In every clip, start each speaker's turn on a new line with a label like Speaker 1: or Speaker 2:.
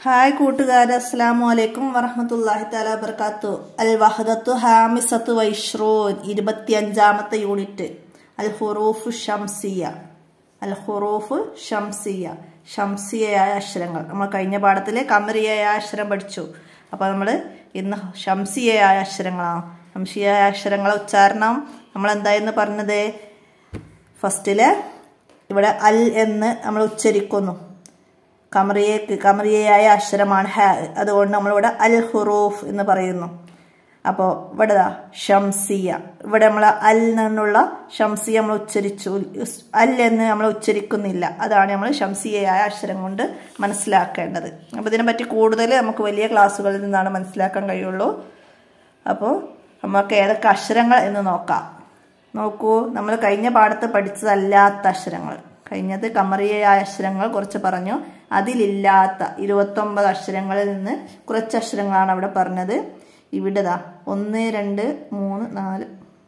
Speaker 1: Hi കൂട്ടുകാരെ, അസ്സലാമു അലൈക്കും വറഹ്മത്തുള്ളാഹി തആല വബറകാത്തു. അൽ വഹദത്തു ഹാമിസത്തു വൈശ്റൂൻ 25ാമത്തെ യൂണിറ്റ് അൽ ഹുറൂഫ് ഷംസിയ. അൽ ഹുറൂഫ് ഷംസിയ, ഷംസിയയായ അക്ഷരങ്ങൾ. നമ്മൾ കഴിഞ്ഞ പാഠത്തിൽ ഖമറിയായ അക്ഷരം പഠിച്ചു. അപ്പോൾ നമ്മൾ ഇന്ന് ഷംസിയയായ അക്ഷരങ്ങളാണ്. ഷംസിയയായ അക്ഷരങ്ങളെ ഉച്ചാരണം നമ്മൾ എന്തായെന്ന് പറഞ്ഞത്, ഫസ്റ്റില് ഇവിടെ അൽ എന്ന് നമ്മൾ ഉച്ചരിക്കുന്നു. ഖമറിയയായ അക്ഷരമാണ് ഹ, അതുകൊണ്ട് നമ്മളിവിടെ അൽ ഹുറൂഫ് എന്ന് പറയുന്നു. അപ്പോൾ ഇവിടെ ഷംസിയ, ഇവിടെ നമ്മൾ അൽ നിന്നുള്ള ഷംസിയ നമ്മൾ ഉച്ചരിച്ചു, അൽ എന്ന് നമ്മൾ ഉച്ചരിക്കുന്നില്ല. അതാണ് നമ്മൾ ഷംസിയയായ അക്ഷരം കൊണ്ട് മനസ്സിലാക്കേണ്ടത്. അപ്പോൾ ഇതിനെപ്പറ്റി കൂടുതൽ നമുക്ക് വലിയ ക്ലാസ്സുകളിൽ നിന്നാണ് മനസ്സിലാക്കാൻ കഴിയുള്ളൂ. അപ്പോൾ നമുക്ക് ഏതൊക്കെ അക്ഷരങ്ങൾ എന്ന് നോക്കാം. നോക്കൂ, നമ്മൾ കഴിഞ്ഞ പാഠത്ത് പഠിച്ചതല്ലാത്ത അക്ഷരങ്ങൾ, കഴിഞ്ഞത് ഖമറിയയായ അക്ഷരങ്ങൾ കുറച്ച് പറഞ്ഞു. അതിലില്ലാത്ത 29 അക്ഷരങ്ങളിൽ നിന്ന് കുറച്ച് അക്ഷരങ്ങളാണ് അവിടെ പറഞ്ഞത്. ഇവിടെ 1, 2, 3, 4,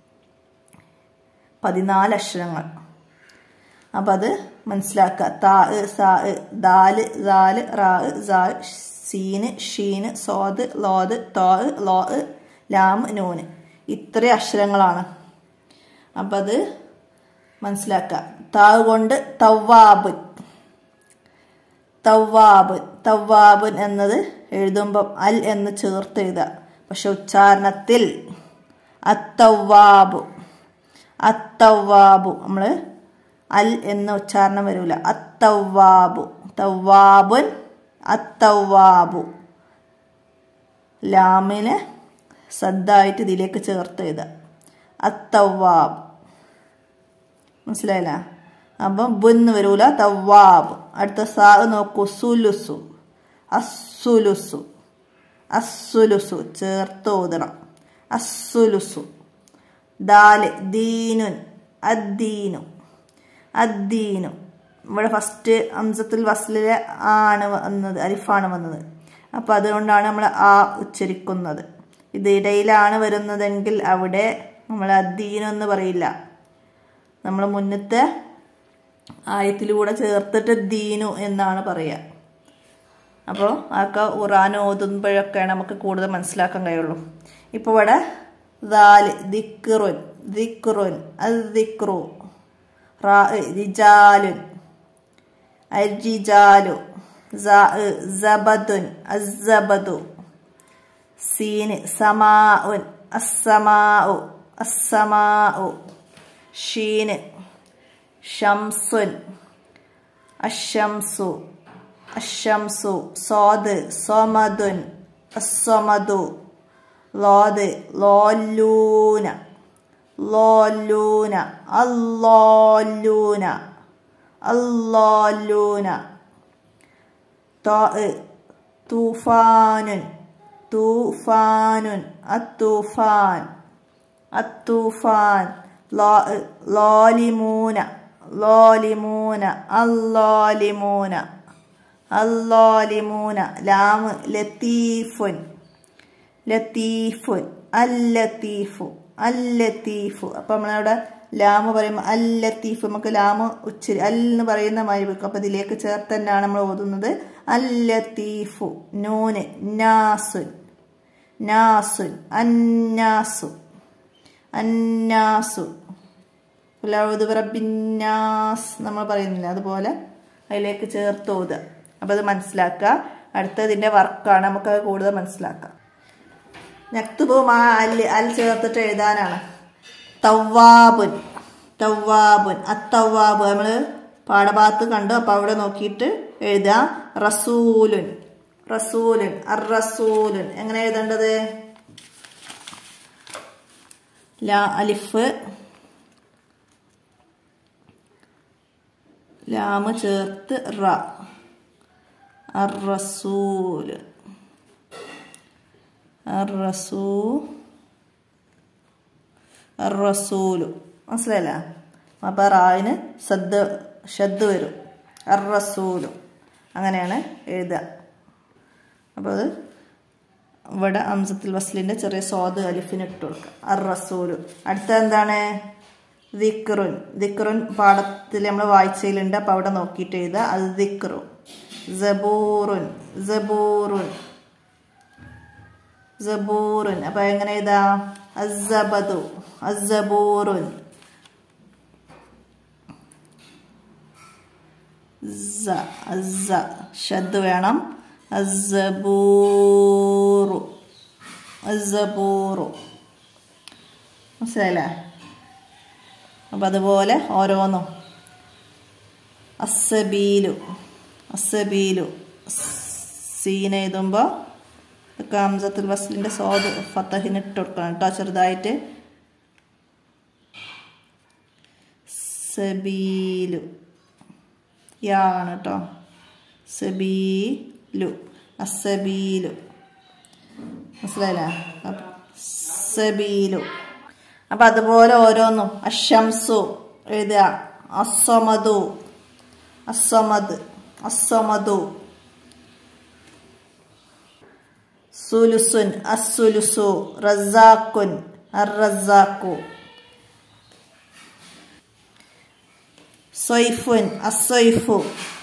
Speaker 1: 14 അക്ഷരങ്ങൾ. അപ്പം അത് മനസ്സിലാക്കുക. താ, സാ, ദാല്, ദാല്, റാ, സാ, സീന്, ഷീന്, സോദ്, ലോദ്, തോ, ലോ, ലാം, നൂന്. ഇത്രയും അക്ഷരങ്ങളാണ്. അപ്പം അത് മനസ്സിലാക്കുക. താവ് കൊണ്ട് തവ്വാബുൻ, തവ്വാബുൻ, തവ്വാബുൻ എന്നത് എഴുതുമ്പം അൽ എന്ന് ചേർത്ത് എഴുതുക. പക്ഷെ ഉച്ചാരണത്തിൽ അത്തവ്വാബു, അത്തവ്വാബു നമ്മൾ അൽ എന്ന ഉച്ചാരണം വരില്ല. അത്തവ്വാബു, തവ്വാബുൻ, അത്തവ്വാബു. ലാമിനെ സദ്ദായിട്ട് ഇതിലേക്ക് ചേർത്ത് എഴുതുക. അത്തവ്വാബ്, മനസ്സിലായില്ല? അപ്പം ബുന്ന് വരൂല, തവ്വാബ്. അടുത്ത സാ നോക്കൂ, സുലുസു, അസുലുസു, അസുലുസു ചേർത്ത് ഓതണം. അസുലുസു. ദാല് ദീനുൻ, അദ്ദീനു, അദ്ദീനു. ഇവിടെ ഫസ്റ്റ് ഹംസത്തുൽ വസ്ലിലെ ആണ് വന്നത്, അരിഫാണ് വന്നത്. അപ്പം അതുകൊണ്ടാണ് നമ്മൾ ആ ഉച്ചരിക്കുന്നത്. ഇത് ഇടയിലാണ് വരുന്നതെങ്കിൽ അവിടെ നമ്മൾ അദ്ദീനു എന്ന് പറയില്ല. നമ്മൾ മുന്നത്തെ ആയത്തിലൂടെ ചേർത്തിട്ട് ദീനു എന്നാണ് പറയുക. അപ്പോൾ ആക്കെ ഖുർആൻ ഓതുമ്പോഴൊക്കെയാണ് നമുക്ക് കൂടുതൽ മനസ്സിലാക്കാൻ കഴിയുള്ളൂ. ഇപ്പോൾ ഇവിടെ ദാല് ദിക്റുൻ, ദിക്റുൻ, അദ്ദിക്റു. റാ റിജാലുൻ, അർജിജാലു. സാ സബദുൻ, അസ്സബദു. സീന് സമാഉൻ, അസ്സമാഉ, അസ്സമാഉ. ഷീന് ഷംസുൻ, അഷംസു, അഷംസു. സോദ് സോമദുൻ, അസ്സമദു. ലോദ് ലോലൂന, ലോലൂന. അല്ലോലൂന, അല്ലോലൂന. തോ തൂഫാനുൻ, തൂഫാനുൻ, അത്തൂഫാൻ, അത്തൂഫാൻ. ലോലിമൂന, ലോലിമൂന, അല്ലോലിമൂന, അല്ലോലിമൂന. ലാമ് ലത്തീഫുൻ, ലത്തീഫുൻ, അല്ലത്തീഫു, അല്ലത്തീഫു. അപ്പം നമ്മളവിടെ ലാമ് പറയുമ്പോൾ അല്ലത്തീഫ്, നമുക്ക് ലാമ് ഉച്ചരി അല്ലെന്ന് പറയുന്ന മാതിരി വെക്കും. അപ്പം ഇതിലേക്ക് ചേർത്ത് തന്നെയാണ് നമ്മൾ ഓതുന്നത്. അല്ലത്തീഫു. നൂന് നാസുൻ, നാസുൻ, അന്നാസു, അന്നാസു. റബ്ബിന്നാസ് നമ്മൾ പറയുന്നില്ല, അതുപോലെ അതിലേക്ക് ചേർത്ത് ഓതുക. അപ്പം അത് മനസ്സിലാക്കുക. അടുത്തതിൻ്റെ വർക്കാണ്, നമുക്കത് കൂടുതൽ മനസ്സിലാക്കാം. നക്തുബും ആ അൽ ചേർത്തിട്ട് എഴുതാനാണ്. തവ്വാബുൻ, തവ്വാബുൻ, അത്തവ്വാബ് നമ്മൾ പാഠഭാഗത്ത് കണ്ടു. അപ്പം അവിടെ നോക്കിയിട്ട് എഴുതുക. റസൂലുൻ, റസൂലുൻ, അർ റസൂലുൻ. എങ്ങനെ എഴുതേണ്ടത്? ലാ അലിഫ് ലാമ് ചേർത്ത് റ, അർ റസൂൽ, അർ റസൂ, അർ റസൂലു. മനസ്സിലായില്ല? അപ്പം റായിന് ഷദ് വരും. അർ റസൂലു, അങ്ങനെയാണ് എഴുതുക. അപ്പോൾ അത് ഇവിടെ ഹംസത്തുൽ വസ്ലിൻ്റെ ചെറിയ സ്വാദ് അലിഫിന് ഇട്ട് കൊടുക്കുക. അർ റസൂലു. അടുത്ത എന്താണ്? ദിക്റുൻ, ദിക്റുൻ പാഠത്തിൽ നമ്മൾ വായിച്ചതിലുണ്ട്. അപ്പം അവിടെ നോക്കിയിട്ട് എഴുതുക. അത് ദിക്റു, സബൂറുൻ സബൂറുൻ സബൂറുൻ. അപ്പൊ എങ്ങനെ ഇതാ അസ്സബദു അസ്സബൂറുൻ. അസ്സ ഷദ് വേണം. അസ്സബൂറു അസ്സബൂറു. മനസ്സിലായില്ലേ? അപ്പൊ അതുപോലെ ഓരോന്നും. അസ്സബീലു അസ്സബീലു സീന എഴുതുമ്പോൾ ഹംസത്തുൽ വസ്ലിന്റെ സ്വാദ് ഫതഹിന് ഇട്ട് കൊടുക്കണം കേട്ടോ ചെറുതായിട്ട്. സബീലു യാ ആണ് കേട്ടോ. സബീലു അസ്സബീലു. മനസ്സിലായില്ലേ? സബീലു. അപ്പൊ അതുപോലെ ഓരോന്നും. അശംസു എഴുതുക. അസ്സമദു അസ്സമദ് അസ്സമദു. സുലുസുൻ അസ്സുലുസു. റസാഖുൻ അർറസാഖു. സൈഫുൻ അസ്സൈഫു.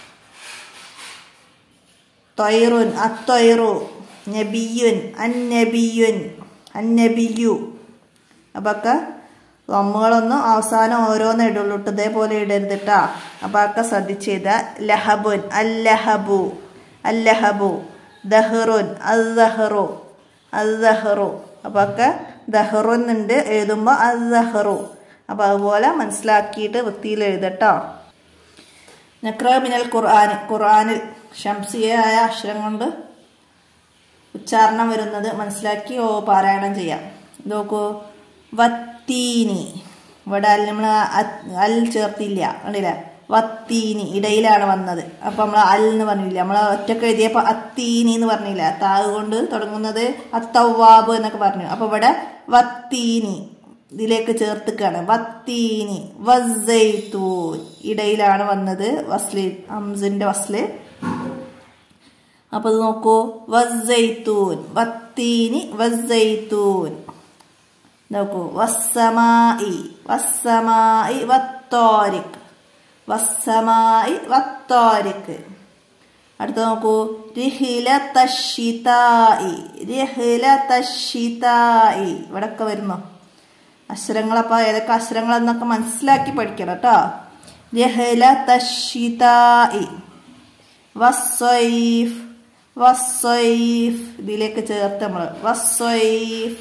Speaker 1: ത്വയ്റുൻ അത്വയ്റു. നബിയുൻ അന്നബിയുൻ അന്നബിയു. അപ്പൊക്കെ നമ്മകളൊന്നും അവസാനം ഓരോന്ന് ഇടുള്ളൂ. ഇതേപോലെ ഇടരുതിട്ടാ. അപ്പൊ ഒക്കെ ശ്രദ്ധിച്ചെയ്ത. ലഹബുൻ അല്ലഹബു അല്ലഹബു. ദഹ്റുൻ അസ്ദഹ്റു അസ്ദഹ്റു. അപ്പൊ ഒക്കെ ദഹ്റുൻ ഉണ്ട് എഴുതുമ്പോ അസ്ദഹ്റു. അപ്പൊ അതുപോലെ മനസ്സിലാക്കിയിട്ട് വൃത്തിയിൽ എഴുതട്ടോ. നഖ്റ മിനൽ ഖുർആൻ. ഖുർആനിൽ ശംസിയായ അക്ഷരം കൊണ്ട് ഉച്ചാരണം വരുന്നത് മനസ്സിലാക്കി പാരായണം ചെയ്യാം. നോക്കൂ. വത്തീനി. ഇവിടെ നമ്മൾ അൽ ചേർത്തില്ല. കണ്ടില്ലേ? വത്തീനി ഇടയിലാണ് വന്നത്. അപ്പൊ നമ്മൾ അൽ എന്ന് പറഞ്ഞില്ല. നമ്മൾ ഒറ്റക്ക് എഴുതിയപ്പോ അത്തീനി എന്ന് പറഞ്ഞില്ല. താവ് കൊണ്ട് തുടങ്ങുന്നത് അത്തവാബ് എന്നൊക്കെ പറഞ്ഞു. അപ്പൊ ഇവിടെ വത്തീനി ഇതിലേക്ക് ചേർത്തിക്കാണ്. വത്തീനി വസ്സൈത്തൂൻ ഇടയിലാണ് വന്നത്. വസ്ലി ഹംസിന്റെ വസ്ല്. അപ്പൊ ഇത് നോക്കൂ. വസ്സൈത്തൂൻ വത്തീനി വസ്സൈത്തൂൻ. നോക്കൂ. വസ്സമായി വസ്സമായി വത്താരിക് വസ്സമായി വത്താരിക്. അടുത്ത നോക്കൂ. റിഹ്ലതശ്ശിതാഇ റിഹ്ലതശ്ശിതാഇ. ഇവിടൊക്കെ വരുന്നു അക്ഷരങ്ങൾ. അപ്പൊ ഏതൊക്കെ അക്ഷരങ്ങൾ എന്നൊക്കെ മനസ്സിലാക്കി പഠിക്കണം കേട്ടോ. റിഹ്ലതശ്ശിതാഇ. വസ്സൈഫ് വസ്സൈഫ് ഇതിലേക്ക് ചേർത്ത് നമ്മള്. വസ്സൈഫ്.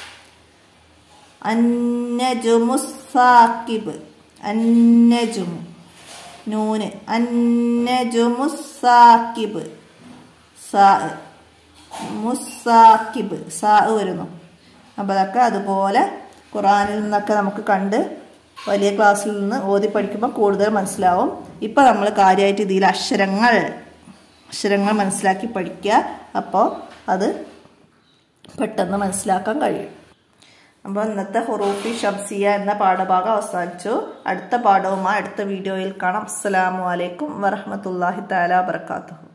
Speaker 1: അന്നജുമു സാക്കിബ് അന്നജുമു നൂന്. അന്നജുമു സാക്കിബ് സാ മുസാക്കിബ് സാ വരുന്നു. അപ്പൊ അതൊക്കെ അതുപോലെ ഖുർആനിൽ നിന്നൊക്കെ നമുക്ക് കണ്ട് വലിയ ക്ലാസ്സിൽ നിന്ന് ഓതി പഠിക്കുമ്പോൾ കൂടുതൽ മനസ്സിലാവും. ഇപ്പൊ നമ്മൾ കാര്യമായിട്ട് ഇതിൽ അക്ഷരങ്ങൾ മനസ്സിലാക്കി പഠിക്കുക. അപ്പോൾ അത് പെട്ടെന്ന് മനസ്സിലാക്കാൻ കഴിയും. അപ്പോൾ ഇന്നത്തെ ഹുറൂഫി ഷംസിയ എന്ന പാഠഭാഗം അവസാനിച്ചു. അടുത്ത പാഠവുമായി അടുത്ത വീഡിയോയിൽ കാണാം. അസ്സലാമു അലൈക്കും വറഹ്മത്തുള്ളാഹി തആല വബറകാതുഹു.